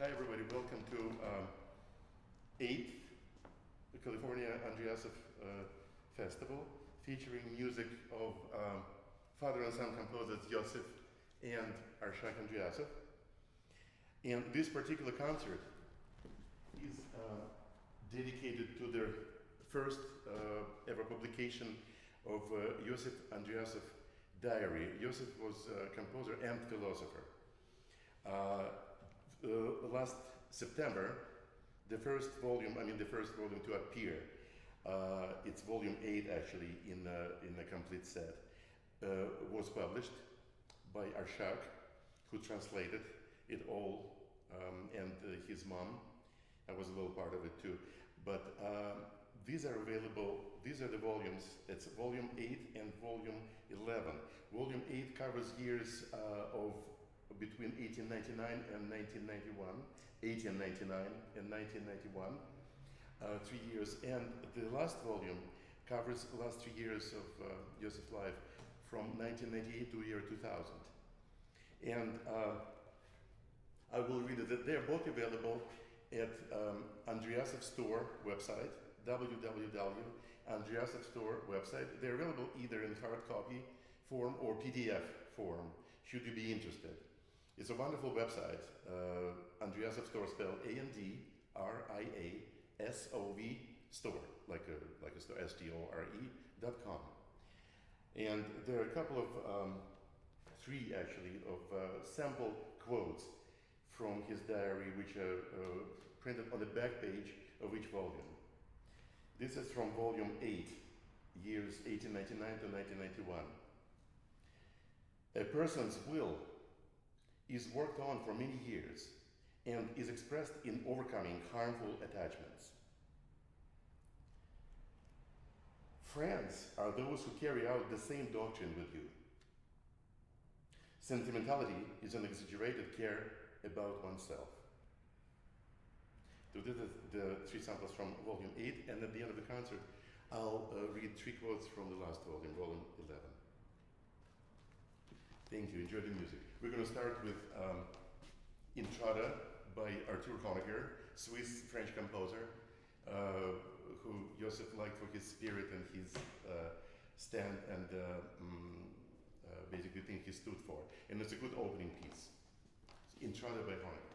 Hi everybody, welcome to 8th California Andriasov Festival, featuring music of father and son composers Iosif and Arshak Andriasov. And this particular concert is dedicated to the first ever publication of Iosif Andriasov diary. Iosif was a composer and philosopher. Last September, the first volume to appear, it's volume 8 actually in a complete set, was published by Arshak, who translated it all, and his mom. I was a little part of it too. But these are available, these are the volumes. It's volume 8 and volume 11. Volume 8 covers years of between 1899 and 1991, 1899 and 1991, 3 years. And the last volume covers the last 3 years of Iosif's life from 1998 to year 2000. And I will read it. They're both available at Andriasov Store website, www.Andriasov Store website. They're available either in hard copy form or PDF form, should you be interested. It's a wonderful website, Andriasov Store, spelled ANDRIASOV Store, like a store, STORE.com. And there are a couple of, 3 actually, of sample quotes from his diary, which are printed on the back page of each volume. This is from volume 8, years 1899 to 1991. A person's will is worked on for many years and is expressed in overcoming harmful attachments. Friends are those who carry out the same doctrine with you. Sentimentality is an exaggerated care about oneself. So this is the 3 samples from volume 8, and at the end of the concert, I'll read 3 quotes from the last volume, volume 11. Thank you, enjoy the music. We're going to start with Intrada by Honegger, Swiss-French composer, who Iosif liked for his spirit and his stand and basically thing he stood for. And it's a good opening piece. Intrada by Honegger.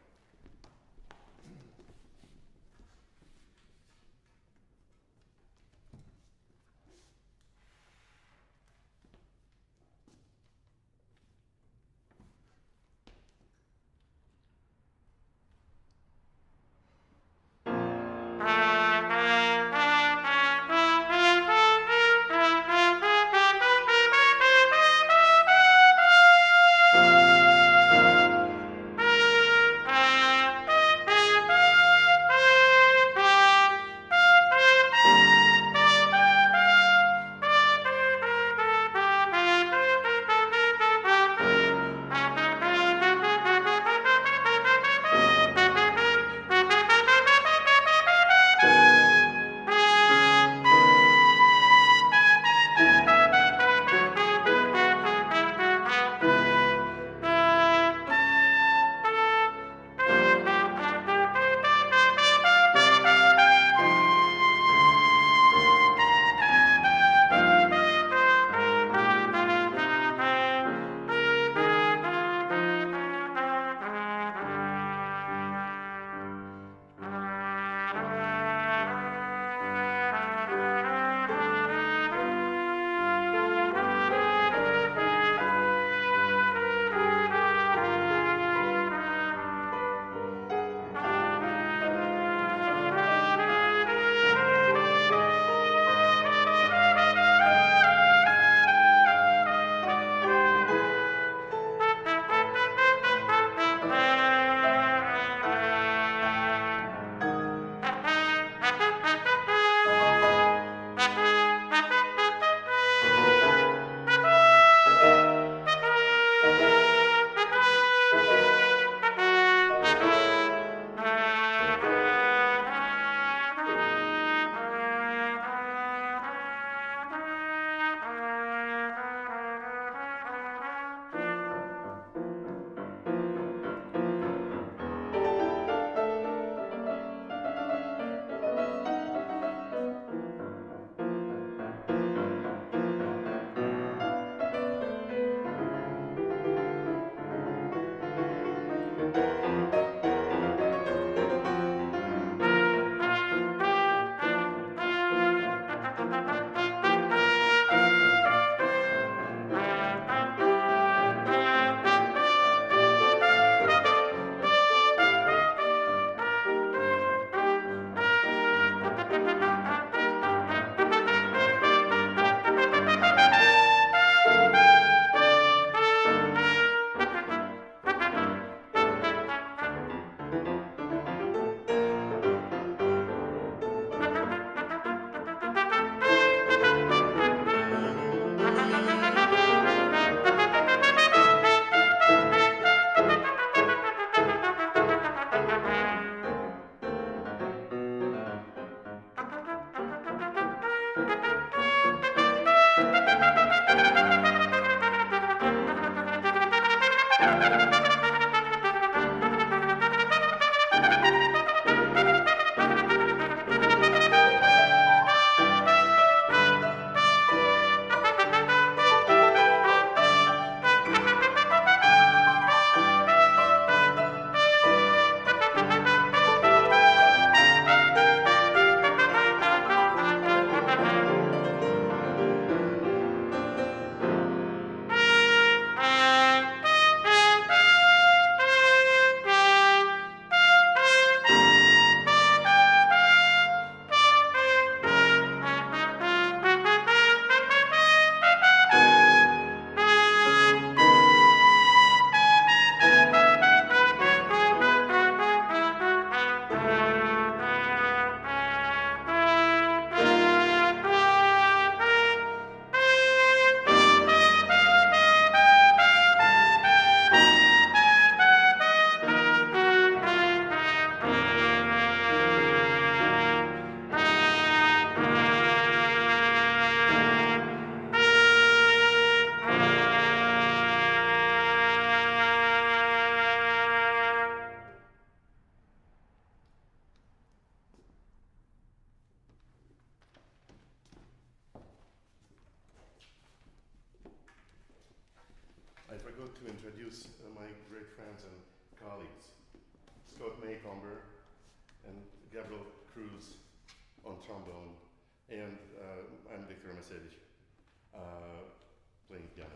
To introduce my great friends and colleagues, Macomber and Gabral Cruz on trombone, and I'm Romasevich playing piano.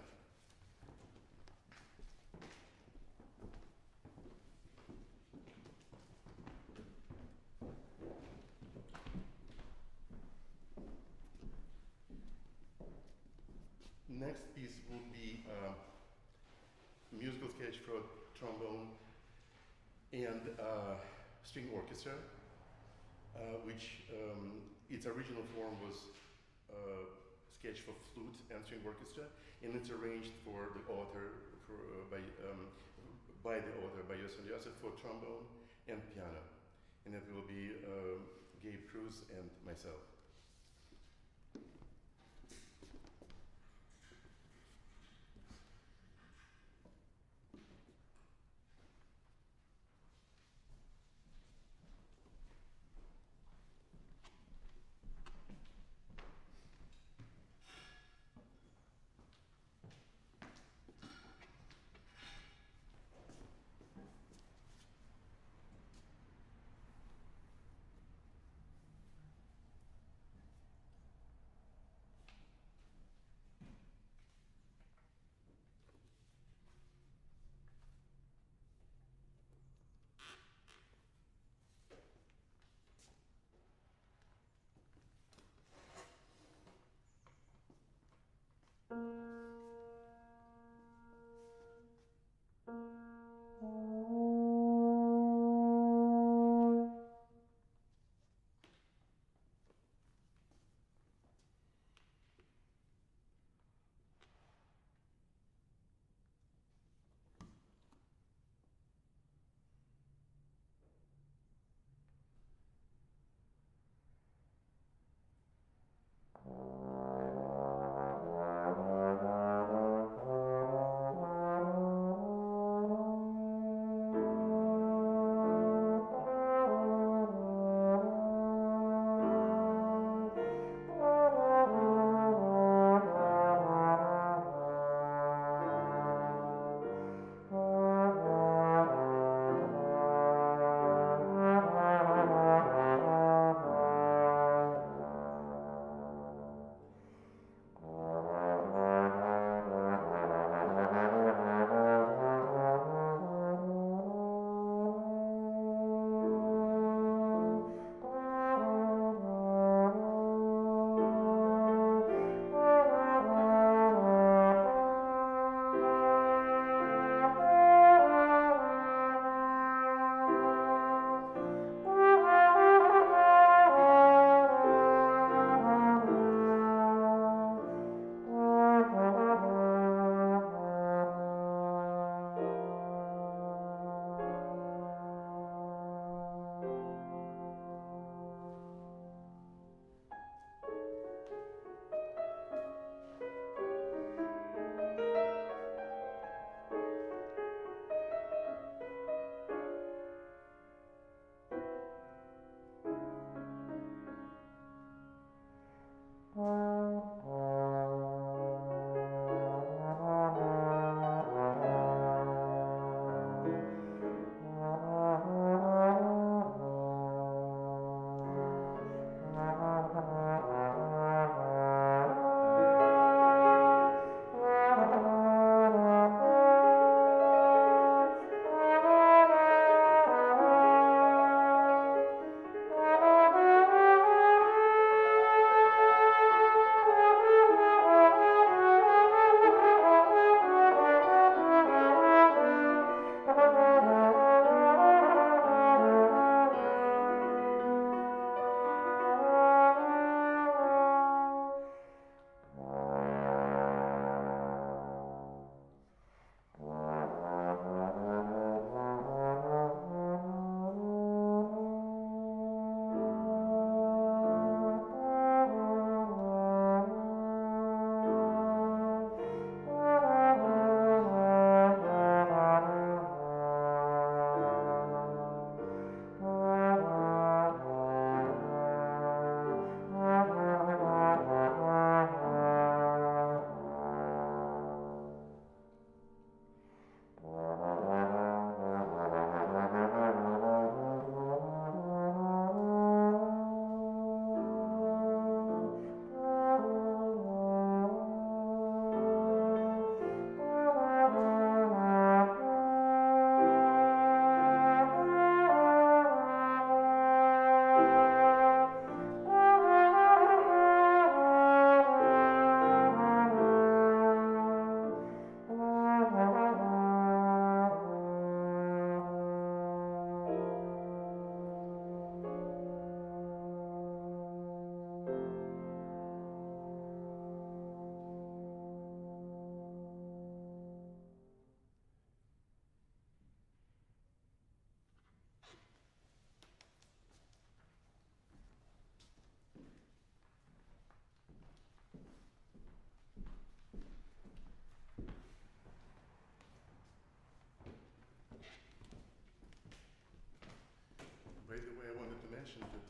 Next piece will be musical sketch for trombone and string orchestra, which its original form was sketch for flute and string orchestra, and it's arranged for the author by the author by Iosif for trombone and piano, and it will be Gabral Cruz and myself.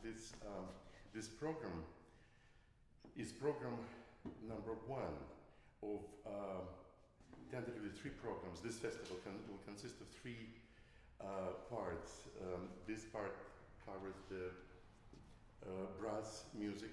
this program is program number 1 of tentatively 3 programs. This festival will consist of 3 parts. This part covers the brass music.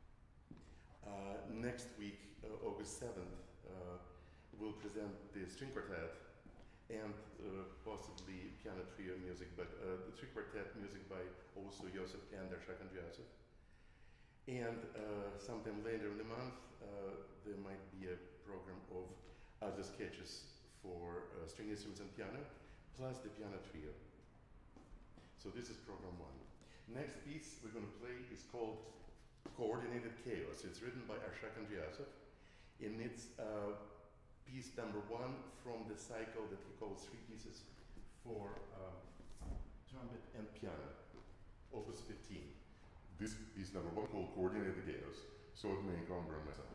Next week, August 7th, we'll present the string quartet and possibly piano trio music, but the string quartet music by also Iosif and Arshak Andriasov. And sometime later in the month, there might be a program of other sketches for string instruments and piano, plus the piano trio. So this is program 1. Next piece we're going to play is called Coordinated Chaos. It's written by Arshak Andriasov, and it's piece number 1 from the cycle that he calls 3 pieces for trumpet and piano, opus 15. This piece number 1 called Coordinated Chaos, so it may Macomber and myself.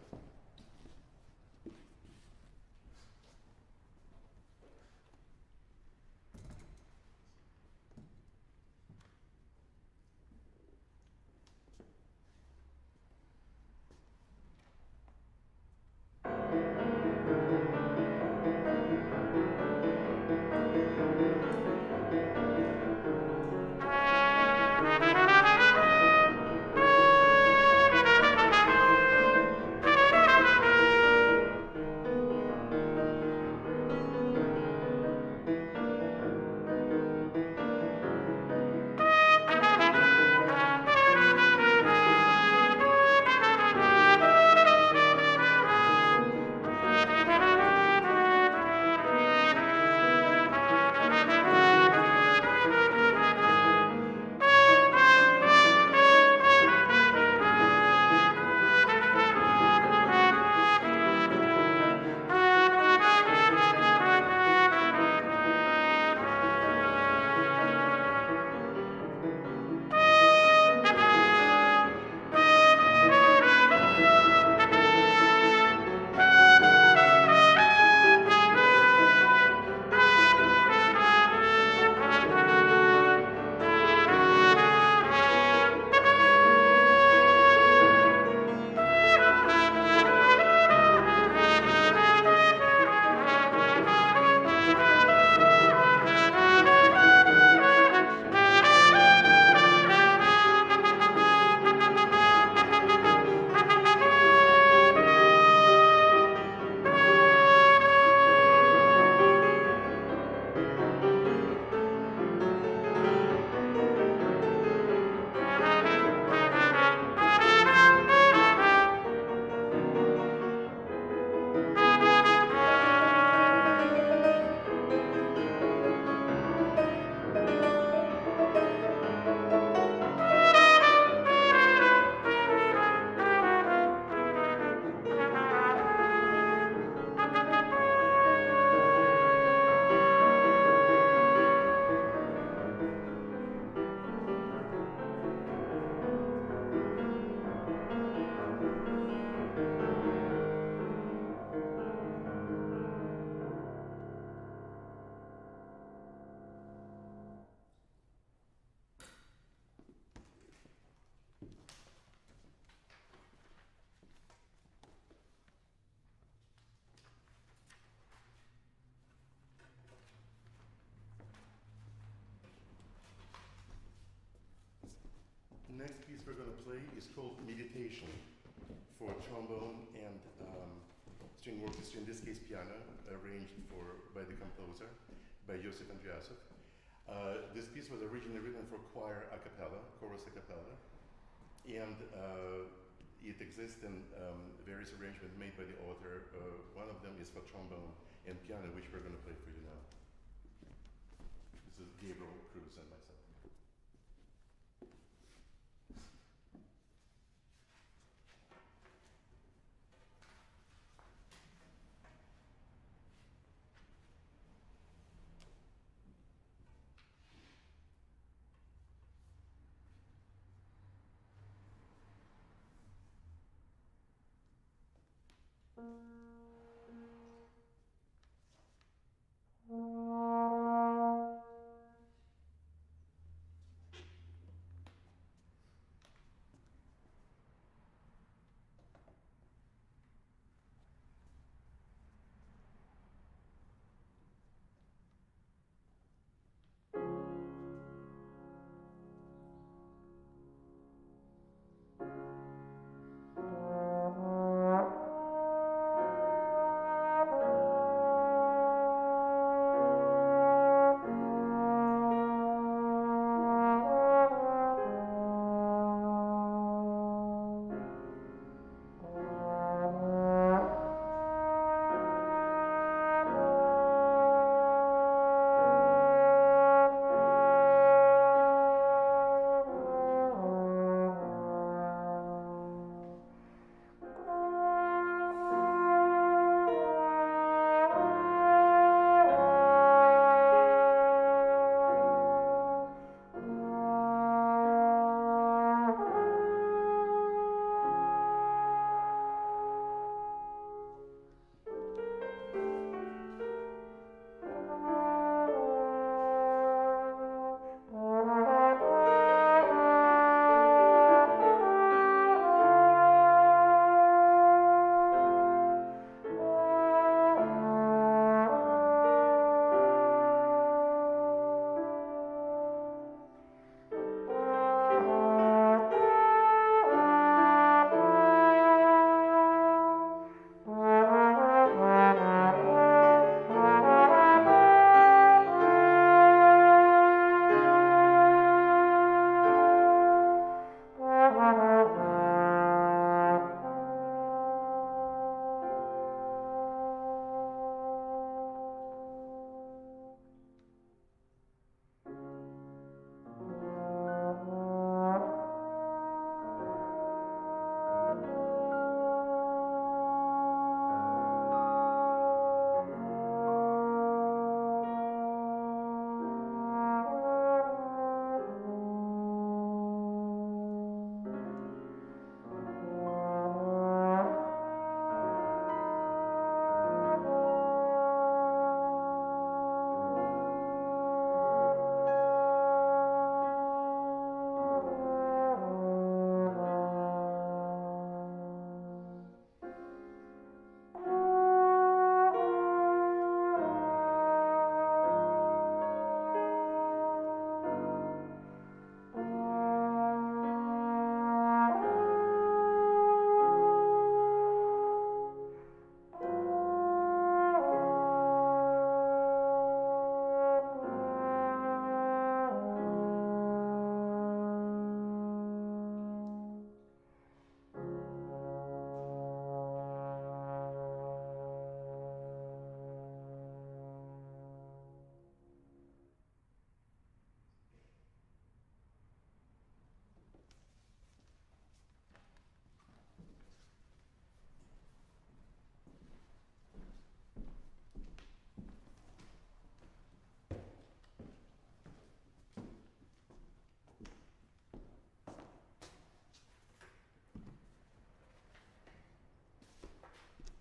Next piece we're going to play is called Meditation for trombone and string orchestra, in this case piano, arranged by the composer, by Iosif Andriasov. This piece was originally written for choir a cappella, chorus a cappella, and it exists in various arrangements made by the author. One of them is for trombone and piano, which we're going to play for you now. This is Gabral Cruz and myself.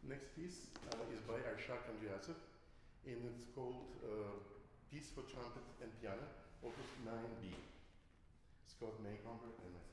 Next piece is by Arshak and Iosif, and it's called Piece for Trumpet and Piano, Opus 9B. Scott Macomber and myself.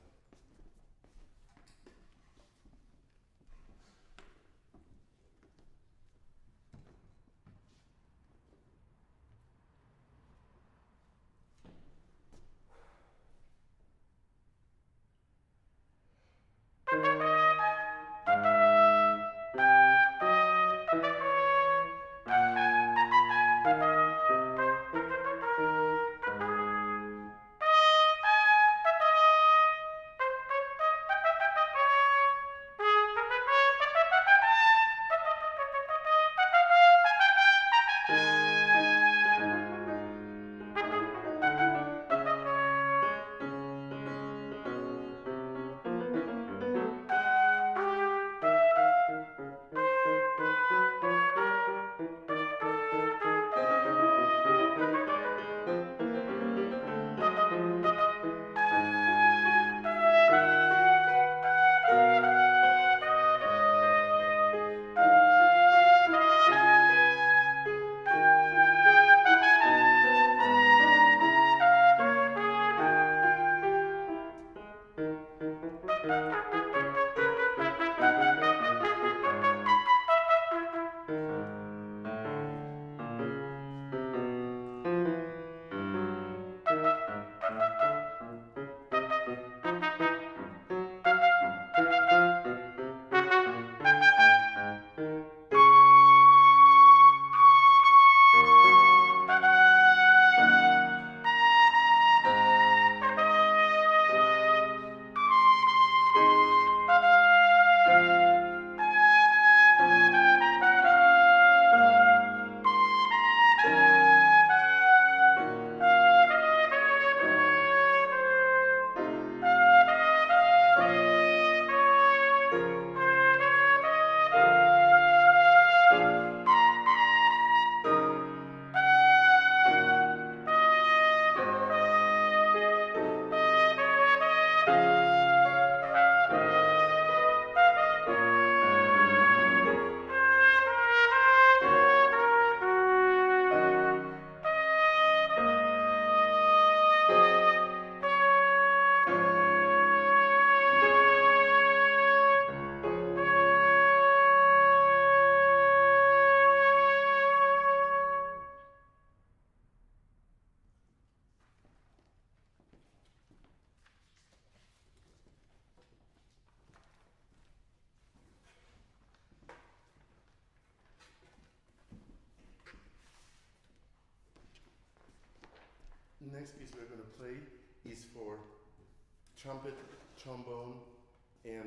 Next piece we're going to play is for trumpet, trombone, and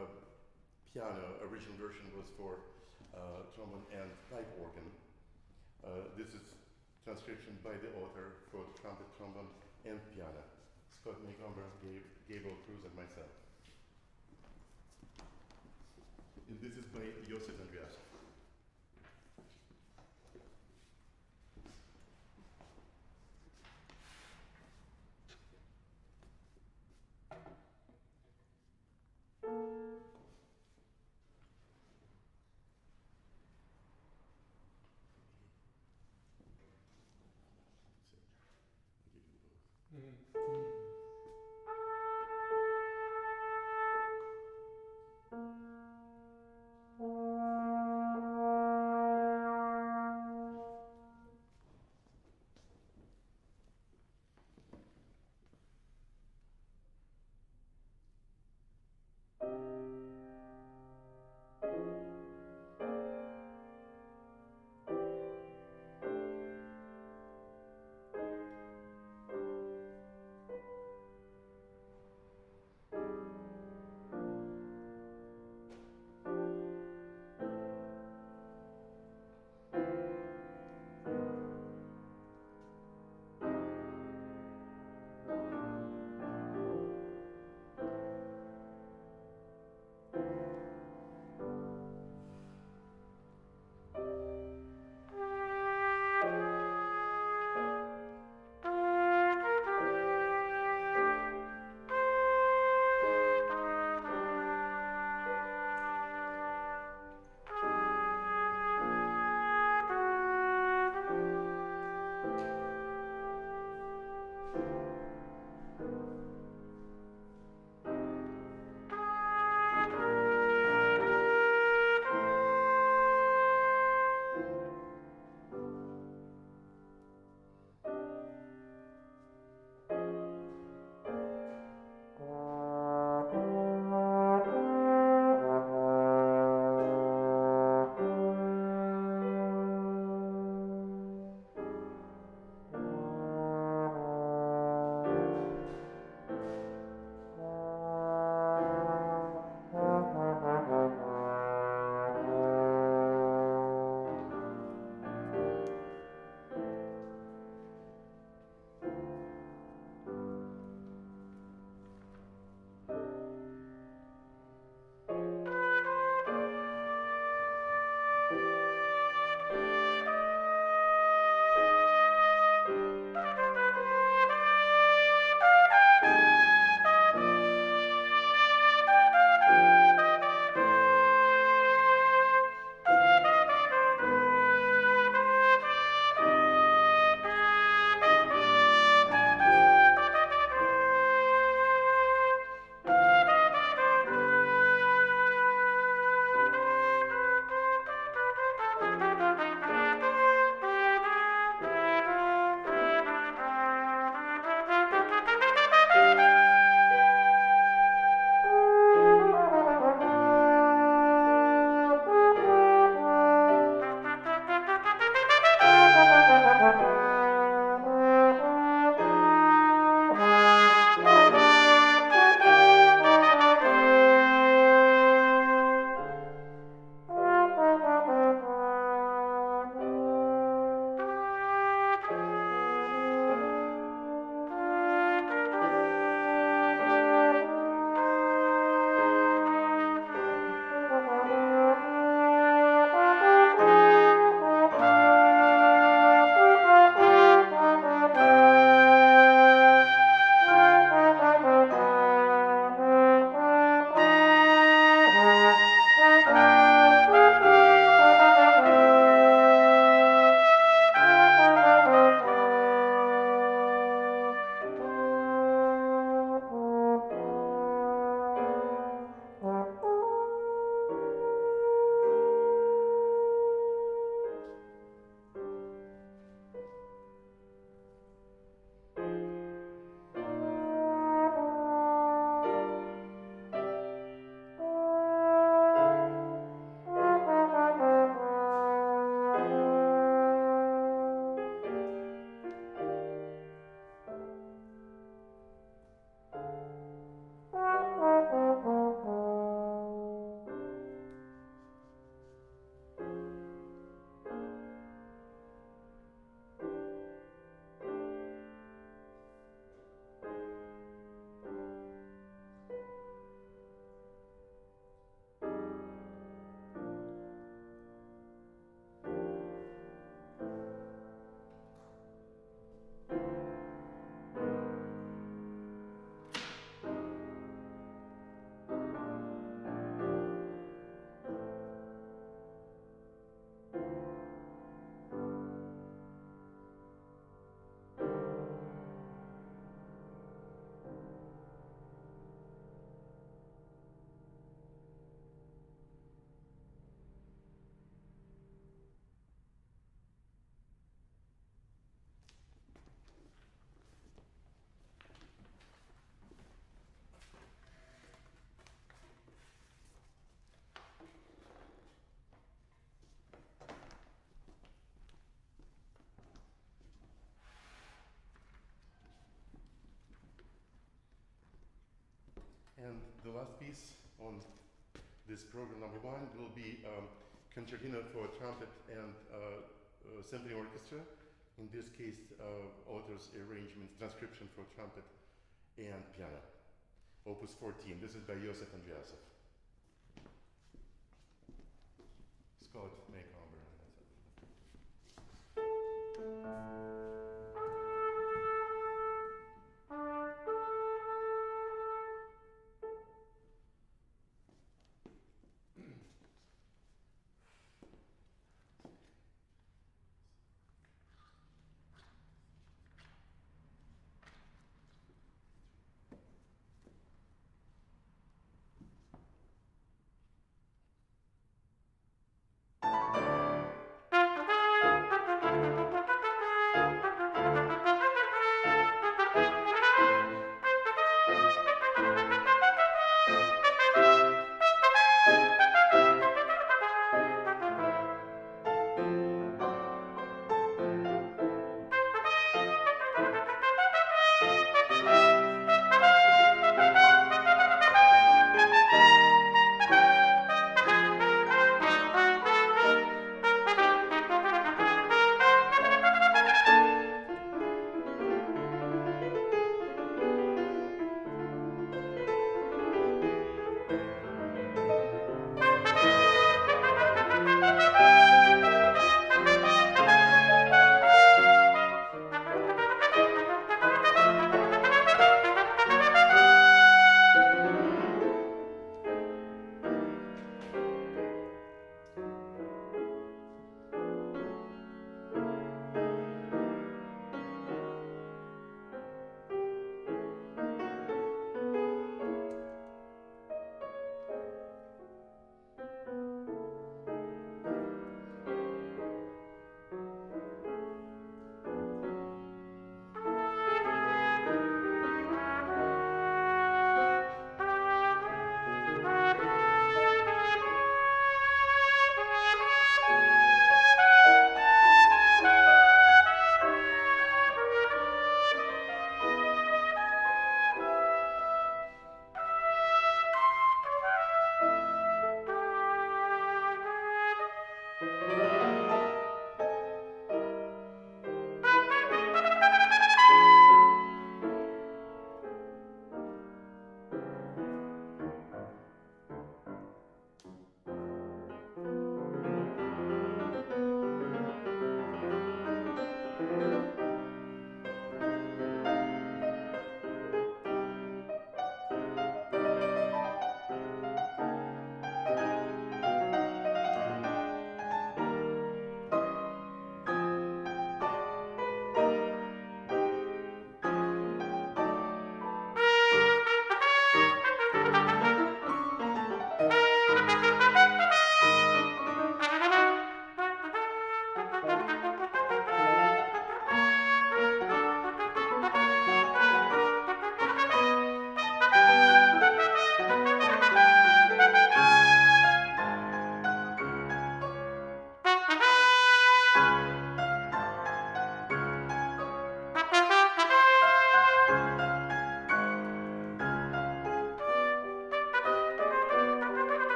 piano. Original version was for trombone and pipe organ. This is transcription by the author for trumpet, trombone, and piano. Scott Macomber, Gabral Cruz, and myself. And this is by Iosif and Andriasov. And the last piece on this program number 1 will be concertina for trumpet and symphony orchestra. In this case, author's arrangement, transcription for trumpet and piano. Opus 14. This is by Iosif Andriasov. It's called Macomber.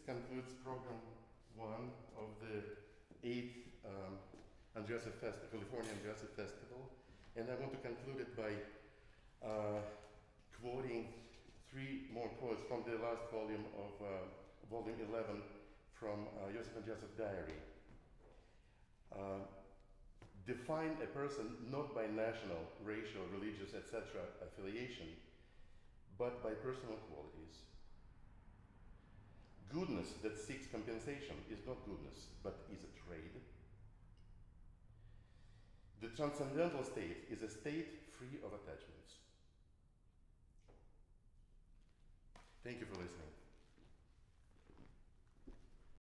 concludes program 1 of the 8th Andriasov Festival, California Andriasov Festival. And I want to conclude it by quoting 3 more quotes from the last volume of volume 11 from Iosif Andriasov's diary. Define a person not by national, racial, religious, etc. affiliation, but by personal qualities. Goodness that seeks compensation is not goodness, but is a trade. The transcendental state is a state free of attachments. Thank you for listening.